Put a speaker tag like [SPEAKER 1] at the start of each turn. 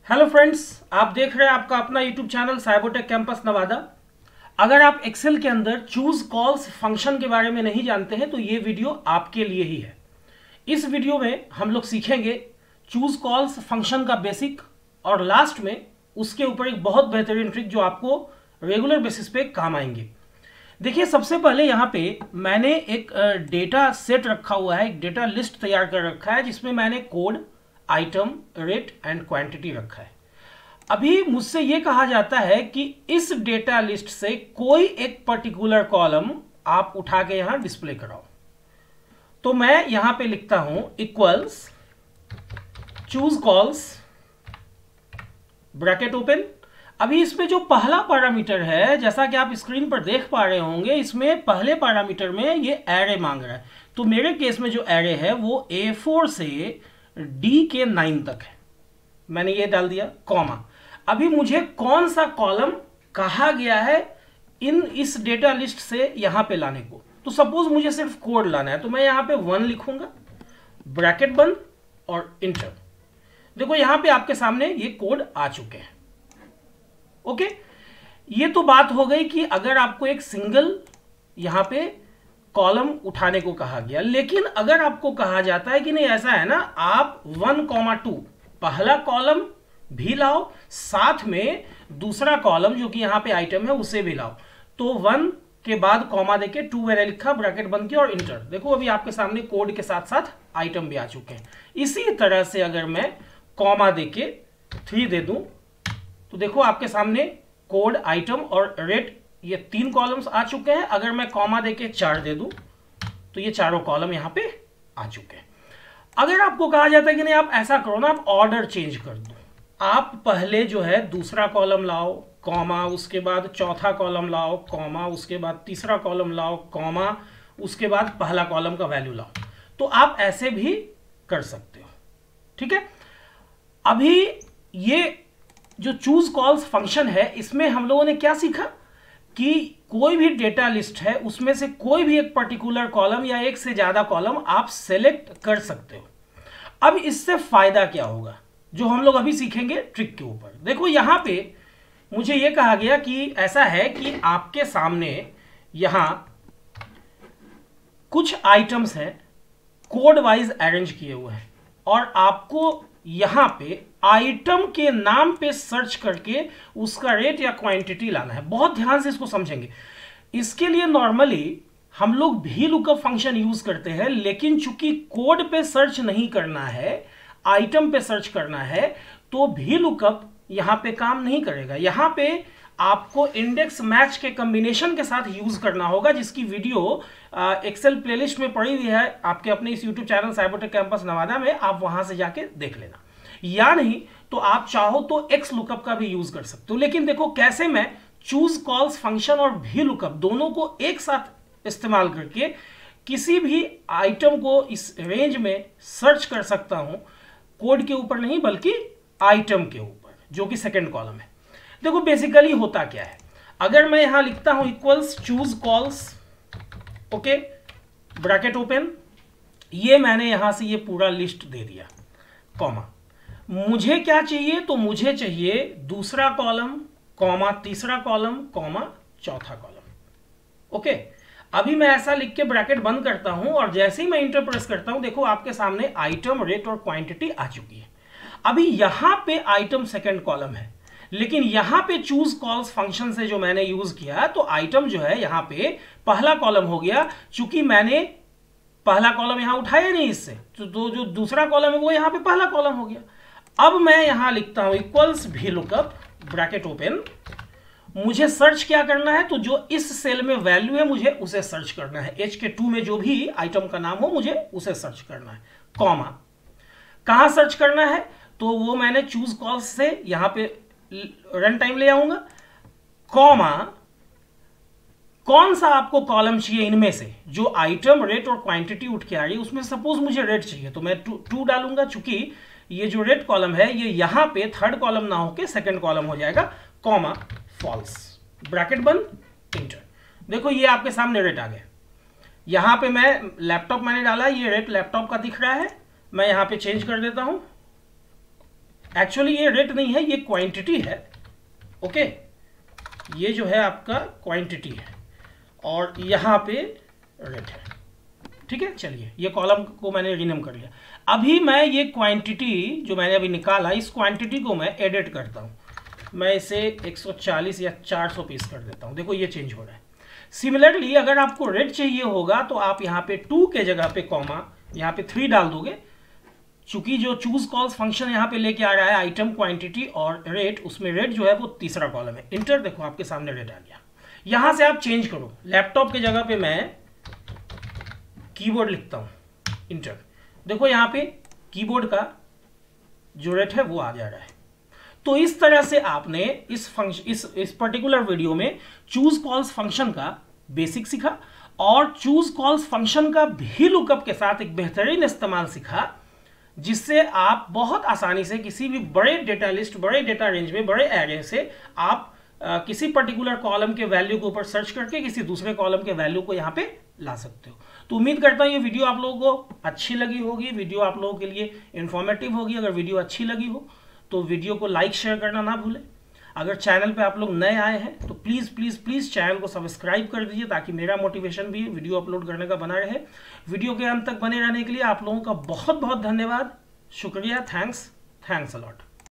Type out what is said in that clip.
[SPEAKER 1] Hello friends, आप देख रहे हैं आपका अपना YouTube channel cybertech campus Nawada. अगर आप एक्सेल के अंदर चूज कॉल्स फंक्शन के बारे में नहीं जानते हैं तो ये वीडियो आपके लिए ही है। इस वीडियो में हम लोग सीखेंगे चूज कॉल्स फंक्शन का बेसिक और लास्ट में उसके ऊपर एक बहुत बेहतरीन ट्रिक जो आपको रेगुलर बेसिस पे काम आएंगे। देखिए, सबसे पहले यहाँ पे मैंने एक डेटा सेट रखा हुआ है, एक डेटा लिस्ट तैयार कर रखा है जिसमें मैंने code, item, rate and quantity रखा है। अभी मुझसे यह कहा जाता है कि इस डेटा लिस्ट से कोई एक पर्टिकुलर कॉलम आप उठा के यहां डिस्प्ले कराओ। तो मैं यहां पे लिखता हूं equals choose cols bracket open. अभी इसमें जो पहला पैरामीटर है, जैसा कि आप स्क्रीन पर देख पा रहे होंगे, इसमें पहले पैरामीटर में ये एरे मांग रहा है। तो मेरे केस में जो एरे है वो A4 से D के 9 तक है। मैंने ये डाल दिया कॉमा। अभी मुझे कौन सा कॉलम कहा गया है इस डेटा लिस्ट से यहां पे लाने को। तो सपोज मुझे सिर्फ कोड लाना है, तो मैं यहां पे 1 लिखूंगा, ब्रैकेट बंद और इंटर। देखो यहां पे आपके सामने ये कोड आ चुके हैं। ओके, ये तो बात हो गई कि अगर आपको एक सिंगल यहां पे कॉलम उठाने को कहा गया। लेकिन अगर आपको कहा जाता है कि नहीं, ऐसा है ना, आप 1,2 पहला कॉलम भी लाओ, साथ में दूसरा कॉलम जो कि यहां पे आइटम है उसे भी लाओ। तो 1 के बाद कॉमा देके 2 मैंने लिखा, ब्रैकेट बंद किया और इंटर। देखो अभी आपके सामने कोड के साथ साथ आइटम भी आ चुके हैं। इसी तरह से अगर मैं कॉमा देके 3 दे दूं तो देखो आपके सामने कोड, आइटम और रेट, ये 3 कॉलम्स आ चुके हैं। अगर मैं कॉमा देके 4 दे दूं तो ये चारों कॉलम यहां पे आ चुके हैं। अगर आपको कहा जाता है कि नहीं, आप ऐसा करो ना, आप ऑर्डर चेंज कर दो। आप पहले जो है दूसरा कॉलम लाओ, कॉमा, उसके बाद चौथा कॉलम लाओ, कॉमा, उसके बाद तीसरा कॉलम लाओ, कॉमा, उसके बाद पहला कॉलम का वैल्यू लाओ। तो आप ऐसे भी कर सकते हो। ठीक है, अभी ये जो चूज कॉल्स फंक्शन है, इसमें हम लोगों ने क्या सीखा कि कोई भी डेटा लिस्ट है उसमें से कोई भी एक पर्टिकुलर कॉलम या एक से ज्यादा कॉलम आप सेलेक्ट कर सकते हो। अब इससे फायदा क्या होगा जो हम लोग अभी सीखेंगे ट्रिक के ऊपर। देखो यहां पे मुझे यह कहा गया कि ऐसा है कि आपके सामने यहां कुछ आइटम्स हैं, कोड वाइज अरेंज किए हुए हैं, और आपको यहां पे आइटम के नाम पे सर्च करके उसका रेट या क्वांटिटी लाना है। बहुत ध्यान से इसको समझेंगे। इसके लिए नॉर्मली हम लोग भी लुकअप फंक्शन यूज करते हैं, लेकिन चूंकि कोड पे सर्च नहीं करना है, आइटम पे सर्च करना है, तो भी लुकअप यहां पे काम नहीं करेगा। यहां पे आपको इंडेक्स मैच के कॉम्बिनेशन के साथ यूज करना होगा, जिसकी वीडियो एक्सेल प्लेलिस्ट में पड़ी हुई है आपके अपने इस YouTube channel cybertech campus Nawada में। आप वहां से जाके देख लेना, या नहीं तो आप चाहो तो एक्स लुकअप का भी यूज कर सकते हो। लेकिन देखो कैसे मैं चूज कॉल्स फंक्शन और भी लुकअप दोनों को एक साथ इस्तेमाल करके किसी भी आइटम को इस रेंज में सर्च कर सकता हूं, कोड के ऊपर नहीं बल्कि आइटम के ऊपर, जो कि सेकंड कॉलम है। देखो बेसिकली होता क्या है, अगर मैं यहां लिखता हूं equals choose cols, okay, bracket open, ये मैंने यहां से ये पूरा लिस्ट दे दिया, कॉमा। मुझे क्या चाहिए, तो मुझे चाहिए दूसरा कॉलम, कॉमा, तीसरा कॉलम, कॉमा, चौथा कॉलम। ओके, अभी मैं ऐसा लिख के ब्रैकेट बंद करता हूं और जैसे ही मैं इंटर प्रेस करता हूं, देखो आपके सामने आइटम, रेट और क्वांटिटी आ चुकी है। अभी यहां पे आइटम सेकंड कॉलम है, लेकिन यहां पे चूज कॉल्स फंक्शन से जो मैंने यूज किया, तो आइटम जो है यहां पे पहला कॉलम हो गया। चूंकि मैंने पहला कॉलम यहां उठाया नहीं इससे, तो जो दूसरा कॉलम है वो यहां पे पहला कॉलम हो गया। अब मैं यहां लिखता हूं equals V lookup, bracket open. मुझे सर्च क्या करना है, तो जो इस सेल में वैल्यू है मुझे उसे सर्च करना है। HK2 में जो भी आइटम का नाम हो मुझे उसे सर्च करना है, कॉमा। कहां सर्च करना है, तो वो मैंने चूज कॉल्स से यहां पे रन टाइम ले आऊंगा, कॉमा, कौन सा आपको कॉलम चाहिए इनमें से, जो आइटम, रेट और क्वांटिटी उठ के आ रही है उसमें सपोज मुझे रेट चाहिए, तो मैं 2 डालूंगा। चूंकि ये जो रेट कॉलम है ये यहां पे थर्ड कॉलम ना होके सेकंड कॉलम हो जाएगा, कॉमा, फॉल्स, ब्रैकेट बंद, इंटर। देखो ये आपके सामने रेट आ गया। यहां पे मैं लैपटॉप मैंने डाला, ये रेट लैपटॉप का दिख रहा है, मैं यहां पे चेंज कर देता हूं, एक्चुअली ये रेट नहीं है, ये क्वांटिटी है। ओके, ये जो है आपका क्वांटिटी है और यहाँ पे रेट है। ठीक है, चलिए ये कॉलम को मैंने रीनेम कर लिया। अभी मैं ये क्वांटिटी जो मैंने अभी निकाला, इस क्वांटिटी को मैं एडिट करता हूँ। मैं इसे 140 या 400 पीस कर देता हूँ। देखो ये चेंज हो रहा है। सिमिलरली अगर आपको रेट चाहिए होगा तो आप यहाँ पे 2 के जगह पे कॉमा, यहाँ पे 3 डाल दोगे। चूंकि जो चूज कॉल्स फंक्शन यहाँ पे लेके आ रहा है आइटम, क्वांटिटी और रेट, उसमें रेट जो है वो तीसरा कॉलम है। इंटर, देखो आपके सामने रेट आ गया। यहां से आप चेंज करो। लैपटॉप के जगह पे मैं कीबोर्ड लिखता हूं, इंटर। देखो यहाँ पे कीबोर्ड का जो रेट है वो आ जा रहा है। तो इस तरह से आपने इस फंक्शन इस पर्टिकुलर वीडियो में चूज कॉल्स फंक्शन का बेसिक सीखा और चूज कॉल्स फंक्शन का भी लुकअप के साथ एक बेहतरीन इस्तेमाल सीखा, जिससे आप बहुत आसानी से किसी भी बड़े डेटा लिस्ट, बड़े डेटा रेंज में, बड़े एरे से आप किसी पर्टिकुलर कॉलम के वैल्यू के ऊपर सर्च करके किसी दूसरे कॉलम के वैल्यू को यहाँ पे ला सकते हो। तो उम्मीद करता हूँ ये वीडियो आप लोगों को अच्छी लगी होगी, वीडियो आप लोगों के लिए इंफॉर्मेटिव होगी। अगर वीडियो अच्छी लगी हो तो वीडियो को लाइक शेयर करना ना भूलें। अगर चैनल पे आप लोग नए आए हैं तो प्लीज़ प्लीज़ प्लीज़ चैनल को सब्सक्राइब कर दीजिए, ताकि मेरा मोटिवेशन भी वीडियो अपलोड करने का बना रहे। वीडियो के अंत तक बने रहने के लिए आप लोगों का बहुत बहुत धन्यवाद, शुक्रिया, थैंक्स अ लॉट।